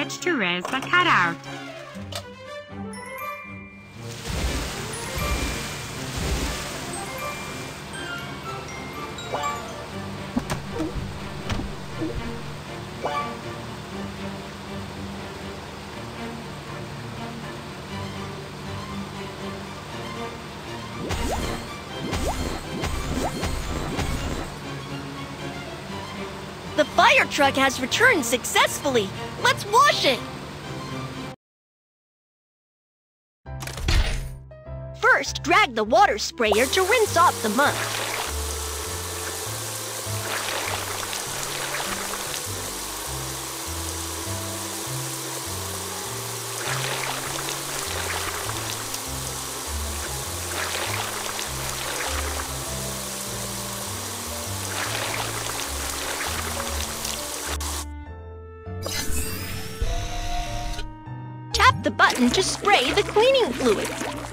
switch to raise the cutout. The fire truck has returned successfully. Let's wash it! First, drag the water sprayer to rinse off the muck. Tap the button to spray the cleaning fluid.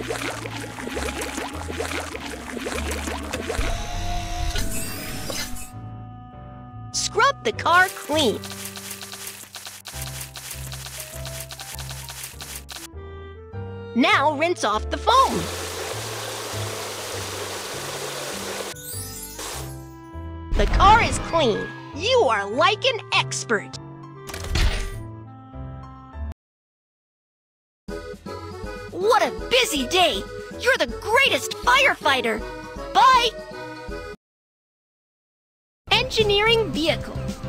Scrub the car clean. Now rinse off the foam. The car is clean. You are like an expert. What a busy day! You're the greatest firefighter! Bye! Engineering vehicle.